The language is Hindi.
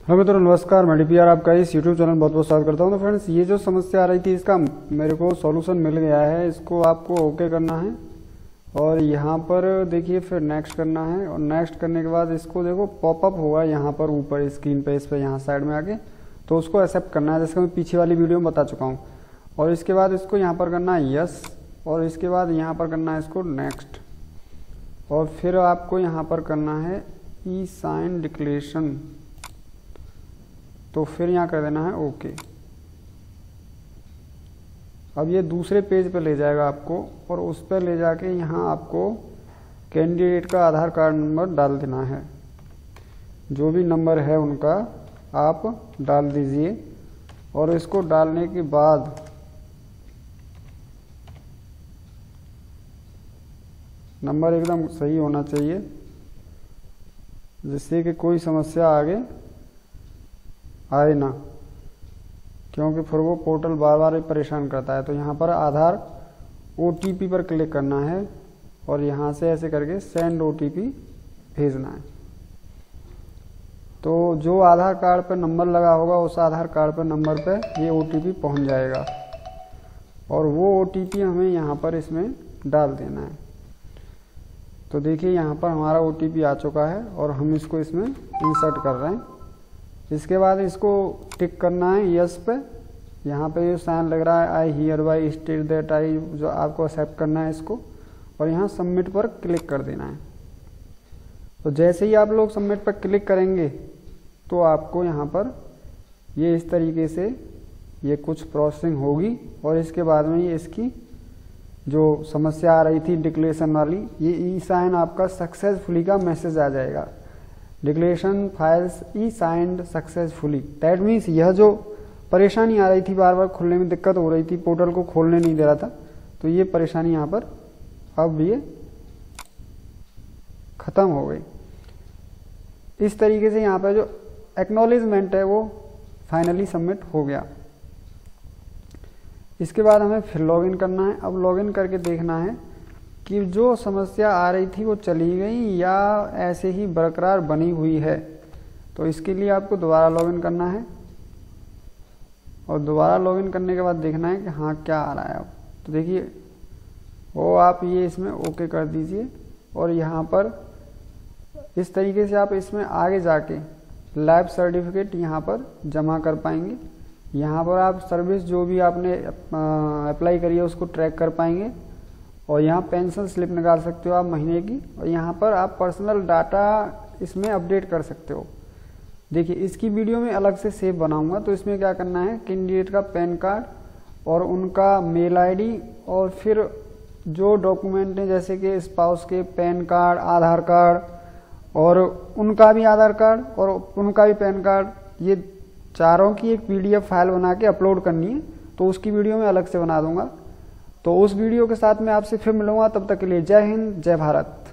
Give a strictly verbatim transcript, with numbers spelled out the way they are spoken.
हेलो मित्रों, नमस्कार। मैं डीपीआर आपका इस यूट्यूब चैनल बहुत बहुत स्वागत करता हूं। तो फ्रेंड्स, ये जो समस्या आ रही थी इसका मेरे को सॉल्यूशन मिल गया है। इसको आपको ओके करना है और यहाँ पर देखिए फिर नेक्स्ट करना है और नेक्स्ट करने के बाद इसको देखो पॉपअप होगा यहाँ पर ऊपर स्क्रीन पे, इस पर यहाँ साइड में आके, तो उसको एक्सेप्ट करना है जैसे मैं पीछे वाली वीडियो में बता चुका हूँ। और इसके बाद इसको यहाँ पर करना है यस और इसके बाद यहाँ पर करना है इसको नेक्स्ट और फिर आपको यहाँ पर करना है ई साइन डिक्लेरेशन, तो फिर यहाँ कर देना है ओके। अब ये दूसरे पेज पे ले जाएगा आपको और उस पर ले जाके यहाँ आपको कैंडिडेट का आधार कार्ड नंबर डाल देना है। जो भी नंबर है उनका आप डाल दीजिए और इसको डालने के बाद नंबर एकदम सही होना चाहिए जिससे कि कोई समस्या आगे आए ना, क्योंकि फिर वो पोर्टल बार बार परेशान करता है। तो यहाँ पर आधार ओटीपी पर क्लिक करना है और यहाँ से ऐसे करके सेंड ओटीपी भेजना है। तो जो आधार कार्ड पर नंबर लगा होगा उस आधार कार्ड पर नंबर पे ये ओटीपी पहुँच जाएगा और वो ओटीपी हमें यहाँ पर इसमें डाल देना है। तो देखिए यहाँ पर हमारा ओटीपी आ चुका है और हम इसको इसमें इंसर्ट कर रहे हैं। इसके बाद इसको टिक करना है यस पे। यहाँ पे जो साइन लग रहा है I hereby state that I, जो आपको एक्सेप्ट करना है इसको और यहाँ सबमिट पर क्लिक कर देना है। तो जैसे ही आप लोग सबमिट पर क्लिक करेंगे तो आपको यहाँ पर ये इस तरीके से ये कुछ प्रोसेसिंग होगी और इसके बाद में ये इसकी जो समस्या आ रही थी डिक्लेरेशन वाली, ये ई साइन आपका सक्सेसफुली का मैसेज आ जाएगा। Declaration files e signed successfully, that means यह जो परेशानी आ रही थी, बार बार खुलने में दिक्कत हो रही थी, पोर्टल को खोलने नहीं दे रहा था, तो ये परेशानी यहाँ पर अब ये खत्म हो गई। इस तरीके से यहाँ पर जो एक्नॉलेजमेंट है वो फाइनली सबमिट हो गया। इसके बाद हमें फिर लॉगिन करना है। अब लॉगिन करके देखना है कि जो समस्या आ रही थी वो चली गई या ऐसे ही बरकरार बनी हुई है। तो इसके लिए आपको दोबारा लॉगिन करना है और दोबारा लॉगिन करने के बाद देखना है कि हाँ क्या आ रहा है। अब तो देखिए वो आप ये इसमें ओके कर दीजिए और यहाँ पर इस तरीके से आप इसमें आगे जाके लैब सर्टिफिकेट यहाँ पर जमा कर पाएंगे। यहाँ पर आप सर्विस जो भी आपने अप्लाई करी है उसको ट्रैक कर पाएंगे और यहाँ पेंशन स्लिप निकाल सकते हो आप महीने की और यहाँ पर आप पर्सनल डाटा इसमें अपडेट कर सकते हो। देखिए इसकी वीडियो में अलग से सेव बनाऊंगा। तो इसमें क्या करना है, कैंडिडेट का पैन कार्ड और उनका मेल आईडी और फिर जो डॉक्यूमेंट हैं जैसे कि स्पाउस के पैन कार्ड, आधार कार्ड और उनका भी आधार कार्ड और उनका भी पैन कार्ड, ये चारों की एक पीडीएफ फाइल बना के अपलोड करनी है। तो उसकी वीडियो में अलग से बना दूंगा। तो उस वीडियो के साथ मैं आपसे फिर मिलूंगा। तब तक के लिए जय हिंद, जय भारत।